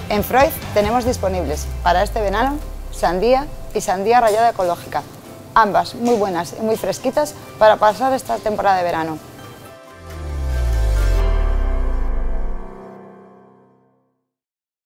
En Freud tenemos disponibles para este verano sandía y sandía rallada ecológica, ambas muy buenas y muy fresquitas para pasar esta temporada de verano.